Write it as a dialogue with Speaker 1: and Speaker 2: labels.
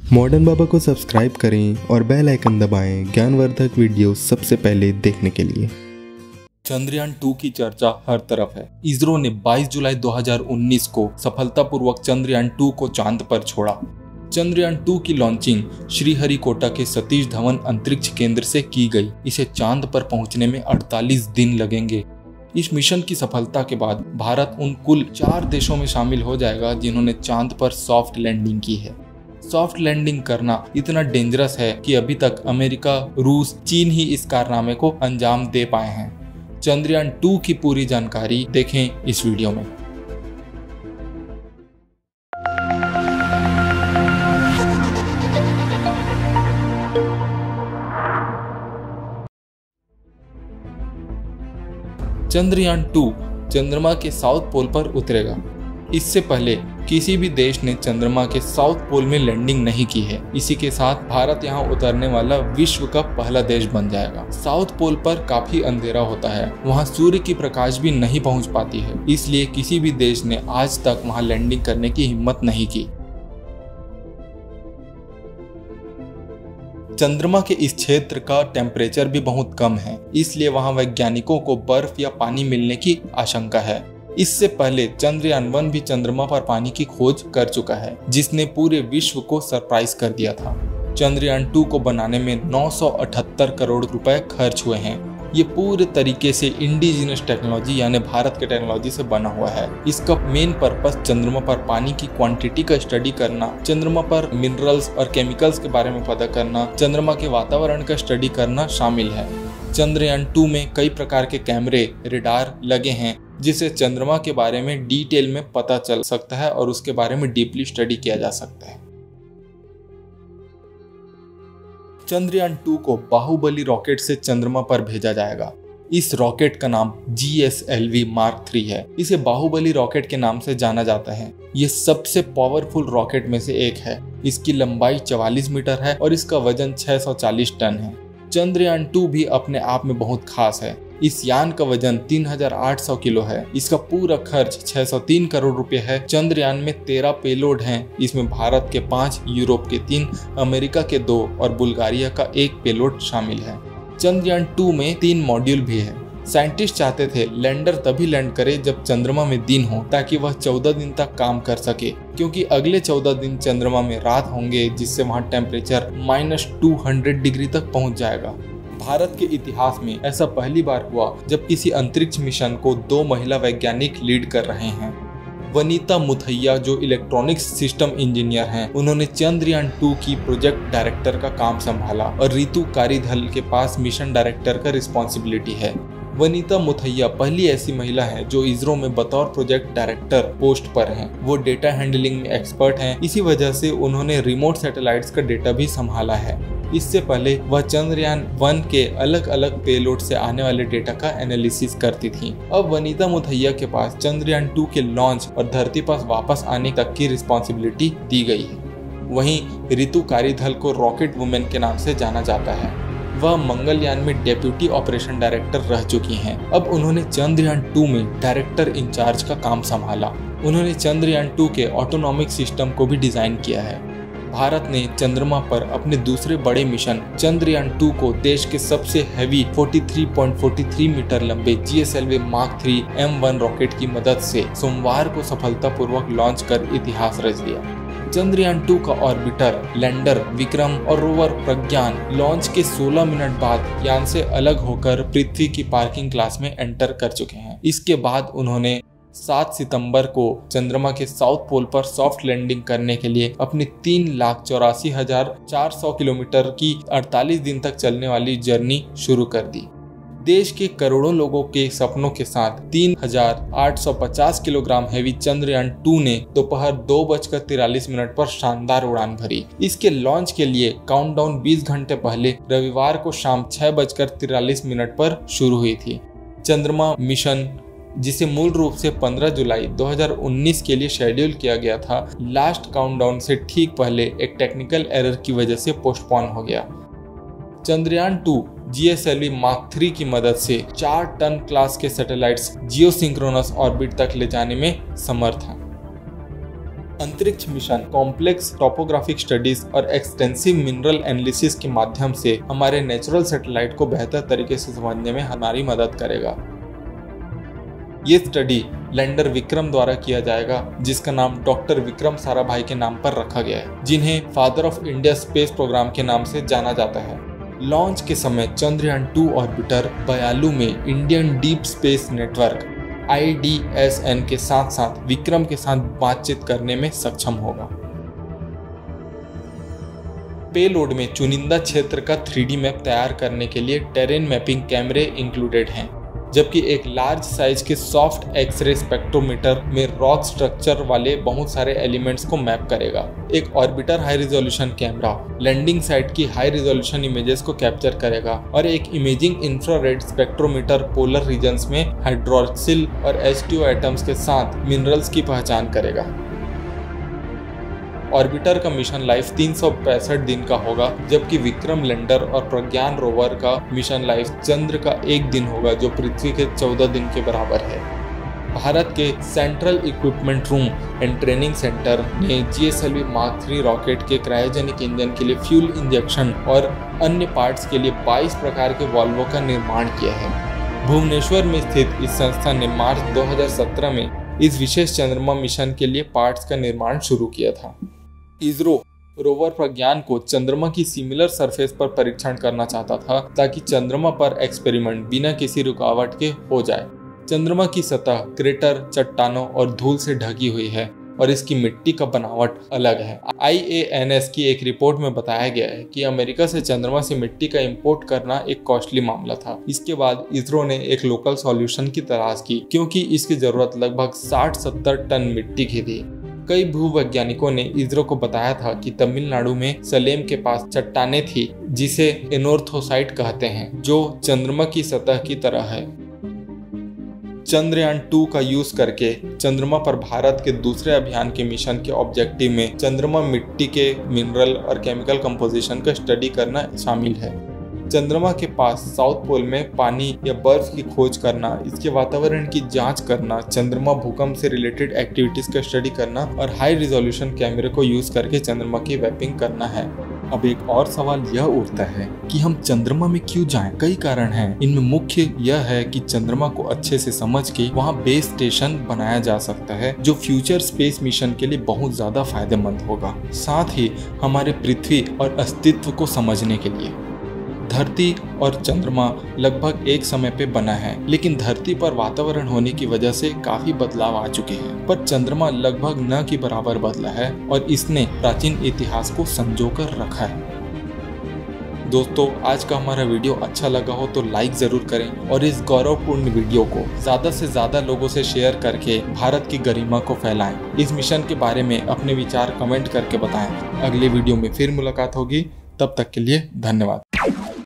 Speaker 1: Modern बाबा को subscribe करें और बेल आइकन दबाएं ज्ञानवर्धक वीडियो सबसे पहले देखने के लिए।
Speaker 2: चंद्रयान 2 की चर्चा हर तरफ है। इसरो ने 22 जुलाई 2019 को सफलतापूर्वक चंद्रयान 2 को चांद पर छोड़ा। चंद्रयान 2 की लॉन्चिंग श्रीहरिकोटा के सतीश धवन अंतरिक्ष केंद्र से की गई। इसे चांद पर पहुंचने में 48 दिन लगेंगे। इस मिशन की सफलता के बाद भारत उन कुल 4 देशों में शामिल हो जाएगा जिन्होंने चांद पर सॉफ्ट लैंडिंग की है। सॉफ्ट लैंडिंग करना इतना डेंजरस है कि अभी तक अमेरिका, रूस, चीन ही इस कारनामे को अंजाम दे पाए हैं। चंद्रयान 2 की पूरी जानकारी देखें इस वीडियो में। चंद्रयान 2 चंद्रमा के साउथ पोल पर उतरेगा। इससे पहले किसी भी देश ने चंद्रमा के साउथ पोल में लैंडिंग नहीं की है। इसी के साथ भारत यहां उतरने वाला विश्व का पहला देश बन जाएगा। साउथ पोल पर काफी अंधेरा होता है, वहां सूर्य की प्रकाश भी नहीं पहुंच पाती है, इसलिए किसी भी देश ने आज तक वहां लैंडिंग करने की हिम्मत नहीं की। चंद्रमा के इस क्षेत्र का टेम्परेचर भी बहुत कम है, इसलिए वहां वैज्ञानिकों को बर्फ या पानी मिलने की आशंका है। इससे पहले चंद्रयान 1 भी चंद्रमा पर पानी की खोज कर चुका है, जिसने पूरे विश्व को सरप्राइज कर दिया था। चंद्रयान 2 को बनाने में 978 करोड़ रुपए खर्च हुए हैं। ये पूरे तरीके से इंडिजिनस टेक्नोलॉजी यानी भारत के टेक्नोलॉजी से बना हुआ है। इसका मेन पर्पस चंद्रमा पर पानी की क्वांटिटी का स्टडी करना, चंद्रमा पर मिनरल्स और केमिकल्स के बारे में पता करना, चंद्रमा के वातावरण का स्टडी करना शामिल है। चंद्रयान 2 में कई प्रकार के कैमरे, रेडार लगे हैं, जिससे चंद्रमा के बारे में डिटेल में पता चल सकता है और उसके बारे में डीपली स्टडी किया जा सकता है। चंद्रयान 2 को बाहुबली रॉकेट से चंद्रमा पर भेजा जाएगा। इस रॉकेट का नाम GSLV Mark 3 है। इसे बाहुबली रॉकेट के नाम से जाना जाता है। ये सबसे पावरफुल रॉकेट में से एक है। इसकी लंबाई 44 मीटर है और इसका वजन 640 टन है। चंद्रयान 2 भी अपने आप में बहुत खास है। इस यान का वजन 3800 किलो है। इसका पूरा खर्च 603 करोड़ रुपए है। चंद्रयान में 13 पेलोड हैं। इसमें भारत के 5, यूरोप के 3, अमेरिका के 2 और बुल्गारिया का 1 पेलोड शामिल है। चंद्रयान 2 में 3 मॉड्यूल भी है। साइंटिस्ट चाहते थे लैंडर तभी लैंड करे जब चंद्रमा में दिन हो, ताकि वह 14 दिन तक काम कर सके, क्योंकि अगले 14 दिन चंद्रमा में रात होंगे, जिससे वहां टेम्परेचर -200 डिग्री तक पहुंच जाएगा। भारत के इतिहास में ऐसा पहली बार हुआ जब किसी अंतरिक्ष मिशन को 2 महिला वैज्ञानिक लीड कर रहे हैं। वनीता मुथैया जो इलेक्ट्रॉनिक्स सिस्टम इंजीनियर हैं, उन्होंने चंद्रयान 2 की प्रोजेक्ट डायरेक्टर का काम संभाला और रितु कारीधल के पास मिशन डायरेक्टर का रिस्पॉन्सिबिलिटी है। वनीता मुथैया पहली ऐसी महिला है जो इसरो में बतौर प्रोजेक्ट डायरेक्टर पोस्ट पर हैं। वो डेटा हैंडलिंग में एक्सपर्ट हैं। इसी वजह से उन्होंने रिमोट सैटेलाइट्स का डेटा भी संभाला है। इससे पहले वह चंद्रयान 1 के अलग अलग पेलोड से आने वाले डेटा का एनालिसिस करती थी। अब वनीता मुथैया के पास चंद्रयान 2 के लॉन्च और धरती पर वापस आने तक की रिस्पॉन्सिबिलिटी दी गई है। वहीं रितु कारीधल को रॉकेट वुमेन के नाम से जाना जाता है। वह मंगलयान में डेप्यूटी ऑपरेशन डायरेक्टर रह चुकी हैं। अब उन्होंने चंद्रयान 2 में डायरेक्टर इंचार्ज का काम संभाला। उन्होंने चंद्रयान 2 के ऑटोनॉमिक सिस्टम को भी डिजाइन किया है। भारत ने चंद्रमा पर अपने दूसरे बड़े मिशन चंद्रयान 2 को देश के सबसे हैवी 43.43 मीटर लंबे GSLV Mark 3 M1 रॉकेट की मदद से सोमवार को सफलतापूर्वक लॉन्च कर इतिहास रच दिया। चंद्रयान 2 का ऑर्बिटर, लैंडर विक्रम और रोवर प्रज्ञान लॉन्च के 16 मिनट बाद यान से अलग होकर पृथ्वी की पार्किंग क्लास में एंटर कर चुके हैं। इसके बाद उन्होंने 7 सितंबर को चंद्रमा के साउथ पोल पर सॉफ्ट लैंडिंग करने के लिए अपनी 3,84,400 किलोमीटर की 48 दिन तक चलने वाली जर्नी शुरू कर दी। देश के करोड़ों लोगों के सपनों के साथ 3,850 किलोग्राम हैवी चंद्रयान 2 ने दोपहर 2:43 पर शानदार उड़ान भरी। इसके लॉन्च के लिए काउंटडाउन 20 घंटे पहले रविवार को शाम 6:43 पर शुरू हुई थी। चंद्रमा मिशन, जिसे मूल रूप से 15 जुलाई 2019 के लिए शेड्यूल किया गया था, लास्ट काउंटडाउन से ठीक पहले एक टेक्निकल एरर की वजह से पोस्टपोन हो गया। चंद्रयान 2 GSLV Mark 3 की मदद से 4 टन क्लास के सैटेलाइट्स जियोसिंक्रोनस ऑर्बिट तक ले जाने में समर्थ हैं। अंतरिक्ष मिशन कॉम्प्लेक्स टोपोग्राफिक स्टडीज और एक्सटेंसिव मिनरल एनालिसिस के माध्यम से हमारे नेचुरल सैटेलाइट को बेहतर तरीके से समझने में हमारी मदद करेगा। ये स्टडी लैंडर विक्रम द्वारा किया जाएगा, जिसका नाम डॉक्टर विक्रम साराभाई के नाम पर रखा गया है, जिन्हें father of India space programme के नाम से जाना जाता है। लॉन्च के समय चंद्रयान 2 ऑर्बिटर बयालू में Indian deep space network IDSN के साथ साथ विक्रम के साथ बातचीत करने में सक्षम होगा। पेलोड में चुनिंदा क्षेत्र का 3D मैप तैयार करने के लिए टेरेन मैपिंग कैमरे इंक्लूडेड हैं, जबकि एक लार्ज साइज के सॉफ्ट एक्सरे स्पेक्ट्रोमीटर में रॉक स्ट्रक्चर वाले बहुत सारे एलिमेंट्स को मैप करेगा। एक orbiter high resolution camera landing site की हाई रिजोल्यूशन इमेजेस को कैप्चर करेगा और एक imaging infrared spectrometer polar regions में हाइड्रोक्सिल और H2O एटम्स के साथ मिनरल्स की पहचान करेगा। ऑर्बिटर का मिशन लाइफ 365 दिन का होगा, जबकि विक्रम लैंडर और प्रज्ञान रोवर का मिशन लाइफ चंद्र का 1 दिन होगा, जो पृथ्वी के 14 दिन के बराबर है। भारत के central equipment room and training centre ने GSLV Mark 3 रॉकेट के क्रायोजेनिक इंजन के लिए फ्यूल इंजेक्शन और अन्य पार्ट्स के लिए 22 प्रकार के वाल्वों का निर्माण किया है। भुवनेश्वर में स्थित इस संस्था ने मार्च 2017 में इस विशेष चंद्रमा मिशन के लिए पार्ट्स का निर्माण शुरू किया था। इसरो रोवर प्रज्ञान को चंद्रमा की सिमिलर सरफेस पर परीक्षण करना चाहता था, ताकि चंद्रमा पर एक्सपेरिमेंट बिना किसी रुकावट के हो जाए। चंद्रमा की सतह क्रेटर, चट्टानों और धूल से ढकी हुई है और इसकी मिट्टी का बनावट अलग है। IANS की एक रिपोर्ट में बताया गया है कि अमेरिका से चंद्रमा से मिट्टी का इंपोर्ट करना एक कॉस्टली मामला था। इसके बाद इसरो ने एक लोकल सॉल्यूशन की तलाश की, क्योंकि इसकी जरूरत लगभग 60-70 टन मिट्टी की थी। कई भूवैज्ञानिकों ने इसरो को बताया था कि तमिलनाडु में सलेम के पास चट्टानें थी, जिसे एनोर्थोसाइट कहते हैं, जो चंद्रमा की सतह की तरह है। चंद्रयान 2 का यूज करके चंद्रमा पर भारत के दूसरे अभियान के मिशन के ऑब्जेक्टिव में चंद्रमा मिट्टी के मिनरल और केमिकल कंपोजिशन का स्टडी करना शामिल है। चंद्रमा के पास साउथ पोल में पानी या बर्फ की खोज करना, इसके वातावरण की जांच करना, चंद्रमा भूकंप से रिलेटेड एक्टिविटीज का स्टडी करना और हाई रिजोल्यूशन कैमरे को यूज करके चंद्रमा की मैपिंग करना है। अब एक और सवाल यह उठता है कि हम चंद्रमा में क्यों जाएं? कई कारण हैं। इनमें मुख्य यह है कि चंद्रमा को अच्छे से समझ के वहां बेस स्टेशन बनाया जा सकता है, जो फ्यूचर स्पेस मिशन के लिए बहुत ज्यादा फायदेमंद होगा। साथ ही हमारे पृथ्वी और अस्तित्व को समझने के लिए। धरती और चंद्रमा लगभग एक समय पे बना है, लेकिन धरती पर वातावरण होने की वजह से काफी बदलाव आ चुके हैं, पर चंद्रमा लगभग न के बराबर बदला है और इसने प्राचीन इतिहास को संजोकर रखा है। दोस्तों, आज का हमारा वीडियो अच्छा लगा हो तो लाइक जरूर करें और इस गौरवपूर्ण वीडियो को ज्यादा से ज्यादा लोगों से शेयर करके भारत की गरिमा को फैलाएं। इस मिशन के बारे में अपने विचार कमेंट करके बताएं। अगले वीडियो में फिर मुलाकात होगी, तब तक के लिए धन्यवाद।